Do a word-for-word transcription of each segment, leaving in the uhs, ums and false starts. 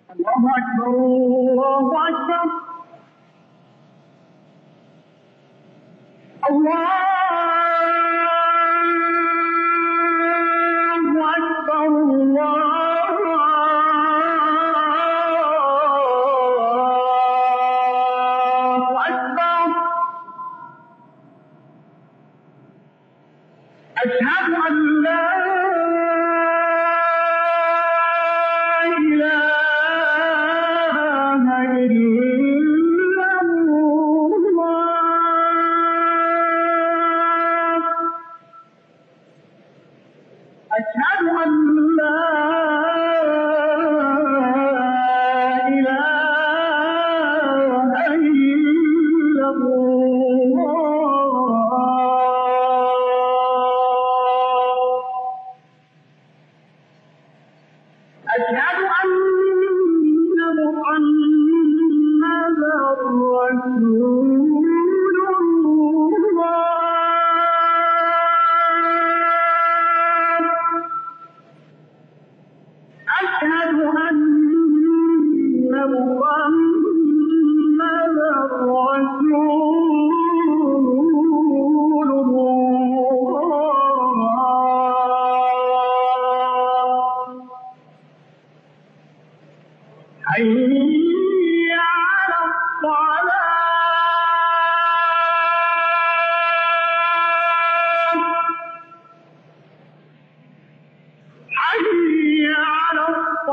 الله أكبر الله أكبر الله أكبر الله أكبر أشهد أن لا أشهد أن لا إله إلا الله أشهد أن محمدا رسول أشهد أن محمدا رسول الله حي على الصلاة حي على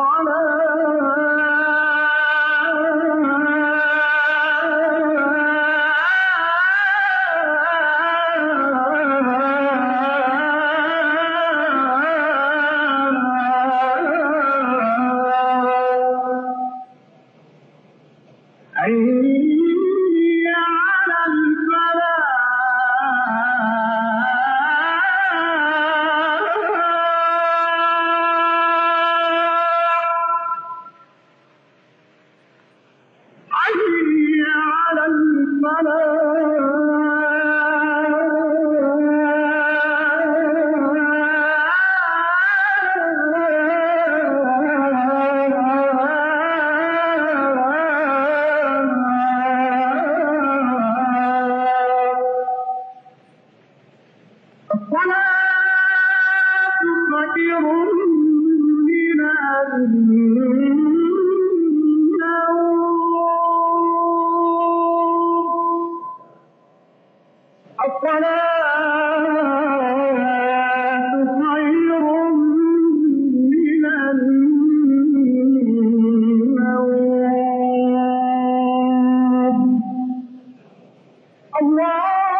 حي على الفلاح حي على الصلاة خير من النوم الصلاة خير من النوم الله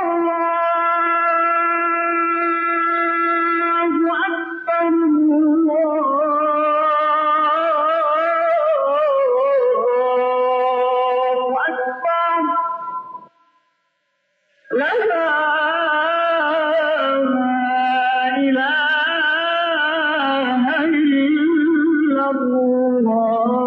لا إله إلا الله